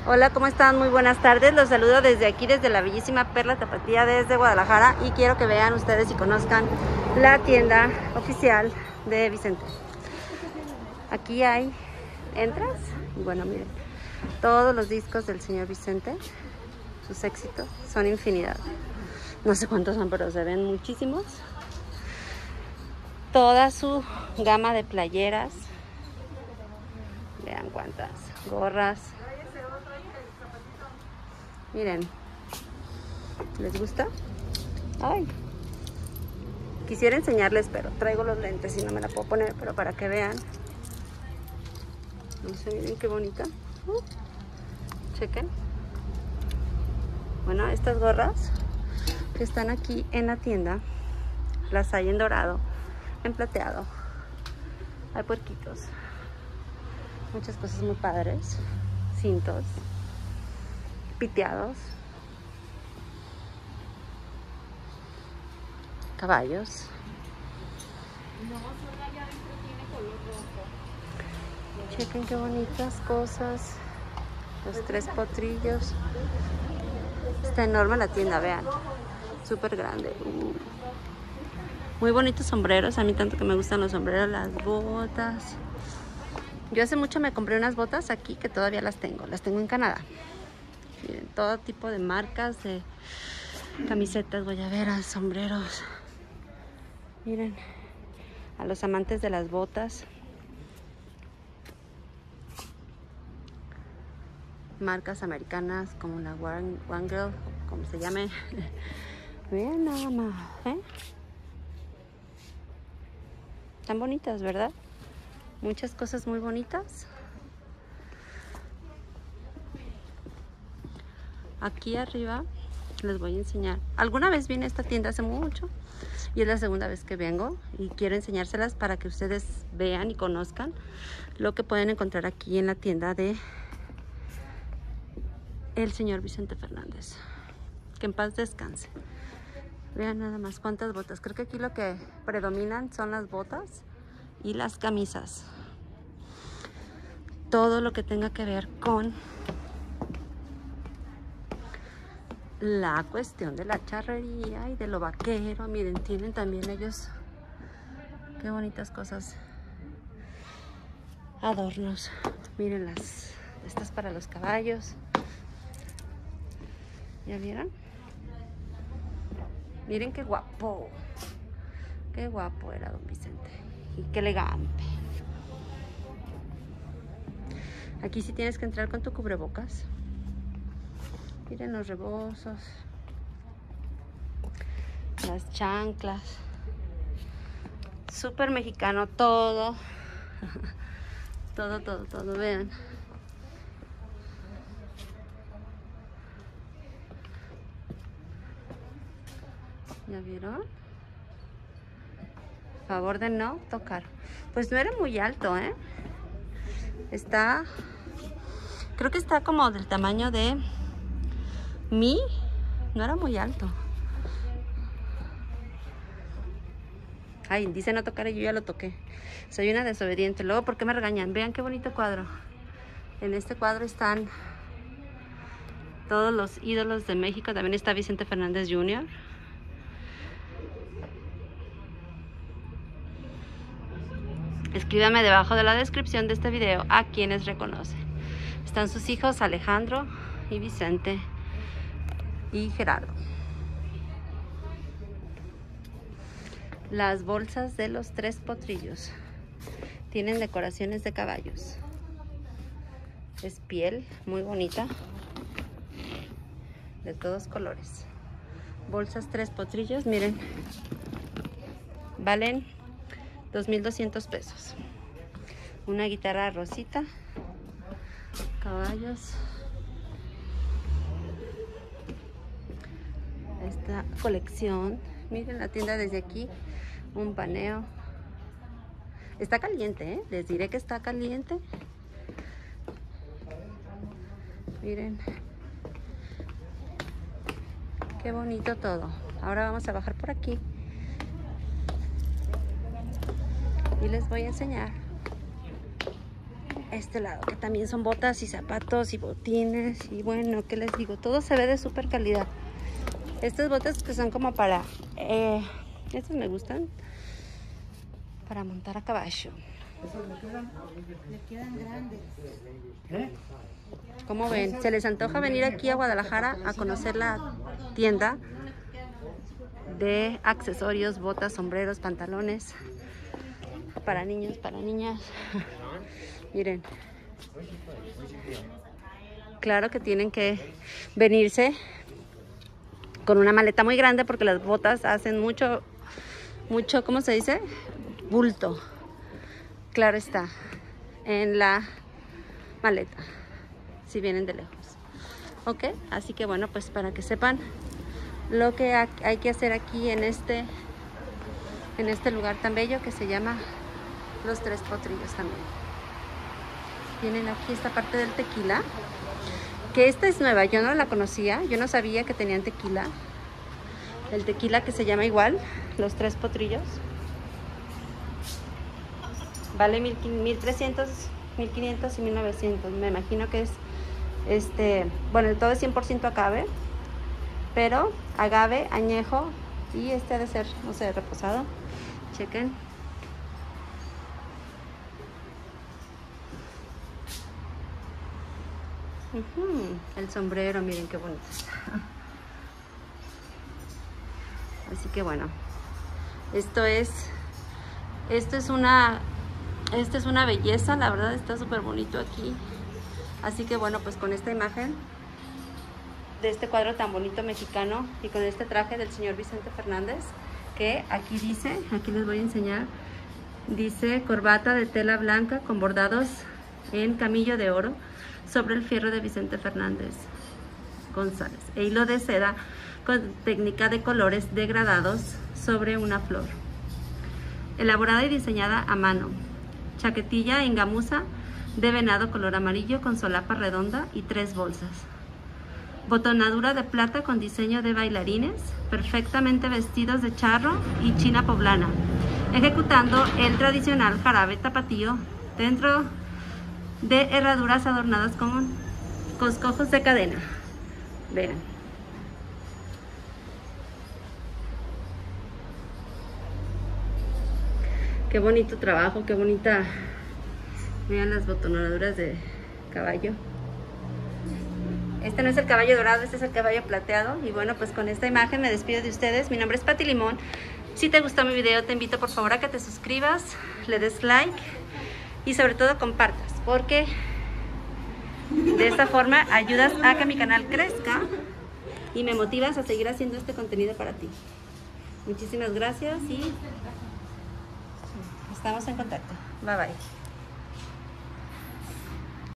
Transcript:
Hola, ¿cómo están? Muy buenas tardes. Los saludo desde aquí, desde la bellísima Perla Tapatía, desde Guadalajara. Y quiero que vean ustedes y conozcan la tienda oficial de Vicente. Aquí entras y bueno, miren, todos los discos del señor Vicente, sus éxitos, son infinidad. No sé cuántos son, pero se ven muchísimos. Toda su gama de playeras. Vean cuántas gorras. Miren, ¿les gusta? Ay, quisiera enseñarles, pero traigo los lentes y no me la puedo poner, pero para que vean. No sé, miren qué bonita. Chequen. Bueno, estas gorras que están aquí en la tienda, las hay en dorado, en plateado. Hay puerquitos. Muchas cosas muy padres. Cintos. Piteados. Caballos. Chequen qué bonitas cosas. Los tres potrillos. Está enorme la tienda, vean. Súper grande. Muy bonitos sombreros. A mí tanto que me gustan los sombreros, las botas. Yo hace mucho me compré unas botas aquí que todavía las tengo. Las tengo en Canadá. Miren, todo tipo de marcas de camisetas, guayaberas, sombreros. Miren, a los amantes de las botas. Marcas americanas como la One Girl, como se llame. Vean nada más, ¿eh? Tan bonitas, ¿verdad? Muchas cosas muy bonitas. Aquí arriba les voy a enseñar. Alguna vez vine a esta tienda hace mucho y es la segunda vez que vengo y quiero enseñárselas para que ustedes vean y conozcan lo que pueden encontrar aquí en la tienda de el señor Vicente Fernández. Que en paz descanse. Vean nada más cuántas botas. Creo que aquí lo que predominan son las botas y las camisas. Todo lo que tenga que ver con la cuestión de la charrería y de lo vaquero. Miren, tienen también ellos qué bonitas cosas. Adornos. Miren estas para los caballos. ¿Ya vieron? Miren qué guapo. Qué guapo era don Vicente. Y qué elegante. Aquí sí tienes que entrar con tu cubrebocas. Miren los rebozos. Las chanclas. Súper mexicano todo. Todo, vean. ¿Ya vieron? Favor de no tocar. Pues no era muy alto, ¿eh? Creo que está como del tamaño de mí. No era muy alto. Ay, dice no tocar y yo ya lo toqué. Soy una desobediente. Luego, ¿por qué me regañan? Vean qué bonito cuadro. En este cuadro están todos los ídolos de México. También está Vicente Fernández Jr. Escríbame debajo de la descripción de este video a quienes reconoce. Están sus hijos Alejandro y Vicente y Gerardo. Las bolsas de los tres potrillos tienen decoraciones de caballos. Es piel muy bonita, de todos colores. Bolsas tres potrillos, miren, valen 2,200 pesos. Una guitarra rosita, caballos. Esta colección, miren la tienda desde aquí, un paneo. Está caliente, ¿eh? Les diré que está caliente. Miren. Qué bonito todo. Ahora vamos a bajar por aquí. Y les voy a enseñar a este lado, que también son botas y zapatos y botines. Y bueno, ¿qué les digo? Todo se ve de súper calidad. Estas botas que son como para... estas me gustan. Para montar a caballo. Le quedan grandes. ¿Cómo ven? ¿Se les antoja venir aquí a Guadalajara a conocer la tienda de accesorios, botas, sombreros, pantalones para niños, para niñas? Miren, claro que tienen que venirse con una maleta muy grande porque las botas hacen mucho, ¿cómo se dice? Bulto. Claro está, en la maleta, si vienen de lejos. Ok, así que bueno, pues para que sepan lo que hay que hacer aquí en este lugar tan bello que se llama Los Tres Potrillos también. Tienen aquí esta parte del tequila, que esta es nueva, yo no la conocía, yo no sabía que tenían tequila. El tequila que se llama igual, Los Tres Potrillos. Vale 1,300, 1,500 y 1,900. Me imagino que es bueno, todo es 100% agave, pero agave, añejo, y ha de ser, no sé, reposado. Chequen. El sombrero, miren qué bonito. Así que bueno, esta es una belleza, la verdad está súper bonito aquí. Así que bueno, pues con esta imagen de este cuadro tan bonito mexicano y con este traje del señor Vicente Fernández, que aquí dice, aquí les voy a enseñar, dice: corbata de tela blanca con bordados en camillo de oro sobre el fierro de Vicente Fernández González, e hilo de seda con técnica de colores degradados sobre una flor, elaborada y diseñada a mano. Chaquetilla en gamuza de venado color amarillo con solapa redonda y 3 bolsas. Botonadura de plata con diseño de bailarines, perfectamente vestidos de charro y china poblana, ejecutando el tradicional jarabe tapatío dentro de herraduras adornadas con coscojos de cadena. Vean. Qué bonito trabajo, qué bonita. Vean las botonaduras de caballo. Este no es el caballo dorado, este es el caballo plateado. Y bueno, pues con esta imagen me despido de ustedes. Mi nombre es Pati Limón. Si te gustó mi video, te invito por favor a que te suscribas, le des like y sobre todo compartas, porque de esta forma ayudas a que mi canal crezca y me motivas a seguir haciendo este contenido para ti. Muchísimas gracias y estamos en contacto. Bye bye.